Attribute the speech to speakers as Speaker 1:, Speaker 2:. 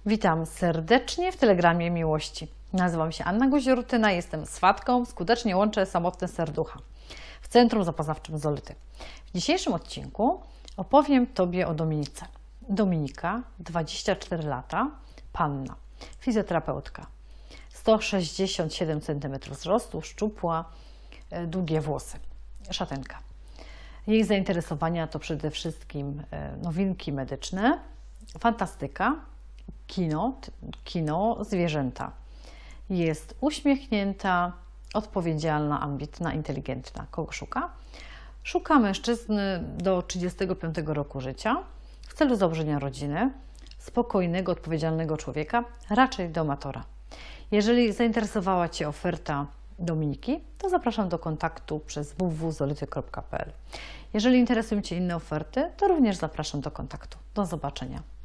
Speaker 1: Witam serdecznie w Telegramie Miłości. Nazywam się Anna Guziortyna, jestem swatką, skutecznie łączę samotne serducha w Centrum Zapoznawczym Zolity. W dzisiejszym odcinku opowiem Tobie o Dominice. Dominika, 24 lata, panna, fizjoterapeutka, 167 cm wzrostu, szczupła, długie włosy, szatenka. Jej zainteresowania to przede wszystkim nowinki medyczne, fantastyka, kino, zwierzęta. Jest uśmiechnięta, odpowiedzialna, ambitna, inteligentna. Kogo szuka? Szuka mężczyzny do 35 roku życia w celu założenia rodziny, spokojnego, odpowiedzialnego człowieka, raczej domatora. Jeżeli zainteresowała Cię oferta Dominiki, to zapraszam do kontaktu przez www.zolity.pl. Jeżeli interesują Cię inne oferty, to również zapraszam do kontaktu. Do zobaczenia.